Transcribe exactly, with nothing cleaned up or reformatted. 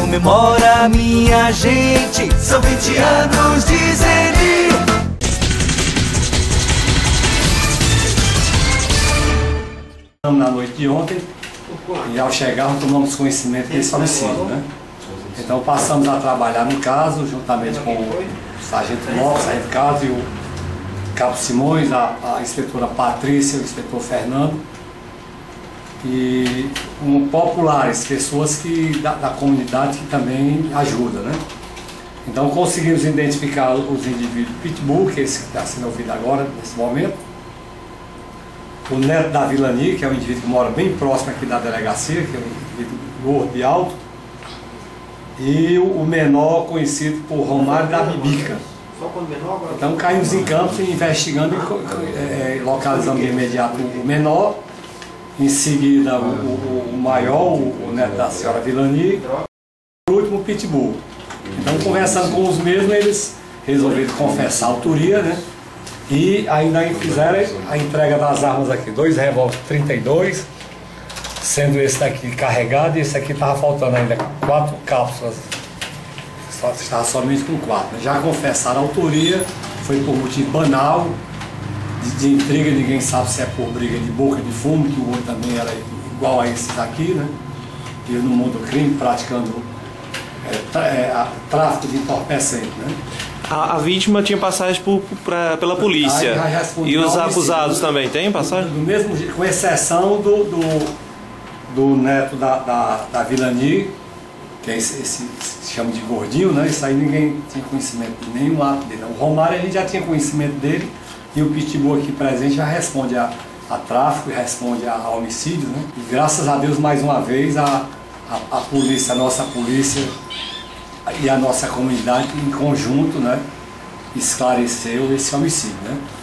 comemora, minha gente, são vinte anos de Zeni. Na noite de ontem, e ao chegar tomamos conhecimento desse homicídio, né? Então passamos a trabalhar no caso, juntamente com o sargento Lopes, o sargento Carlos e o cabo Simões, a, a inspetora Patrícia, o inspetor Fernando, e um, populares, pessoas que, da, da comunidade que também ajudam, né? Então conseguimos identificar os indivíduos Pitbull, que é esse que está sendo ouvido agora, nesse momento, o neto da Vilani, que é um indivíduo que mora bem próximo aqui da delegacia, que é um indivíduo gordo e alto, e o menor conhecido por Romário da Bibica. Então caímos em campo investigando e é, localizando de imediato o menor, em seguida o, o, o maior, o, o neto da senhora Vilani, e por último o Pitbull. Então conversando com os mesmos, eles resolveram confessar a autoria, né? E ainda fizeram a entrega das armas aqui, dois revólveres trinta e dois, sendo esse daqui carregado e esse aqui estava faltando ainda quatro cápsulas, só, estava somente com quatro. Já confessaram a autoria, foi por motivo banal, de, de intriga, ninguém sabe se é por briga de boca de fumo, que o outro também era igual a esse daqui, né? E no mundo do crime, praticando é, tra, é, a, tráfico de entorpecente, né? A, a vítima tinha passagem por, pra, pela polícia. E os acusados também têm passagem? Do, do mesmo jeito, com exceção do, do, do neto da, da, da Vilani, que é esse, esse, se chama de gordinho, né? Isso aí ninguém tinha conhecimento de nenhum ato dele. O Romário a gente já tinha conhecimento dele, e o Pitbull aqui presente já responde a, a tráfico, responde a, a homicídio, né? E graças a Deus, mais uma vez, a, a, a polícia, a nossa polícia e a nossa comunidade em conjunto, né, esclareceu esse homicídio, né?